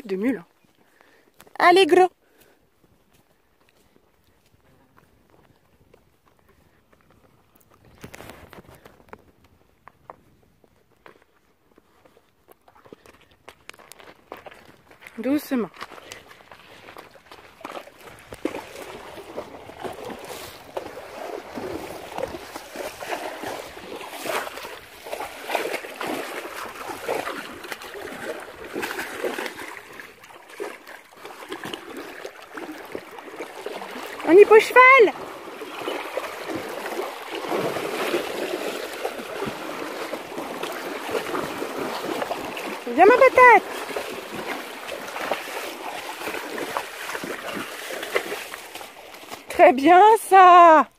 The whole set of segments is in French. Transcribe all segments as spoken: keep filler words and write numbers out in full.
de mule. Allez, gros. Doucement. On y peut cheval. Viens ma patate. Très bien ça.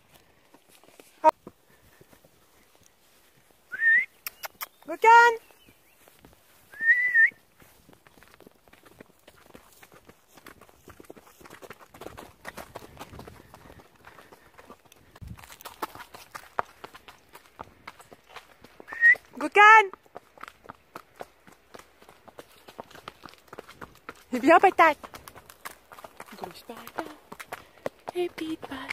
Bocane. Bocane. Eh bien patate. Grosse patate. Et puis patate.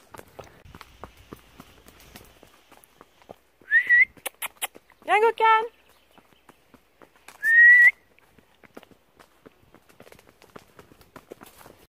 Viens Bocane.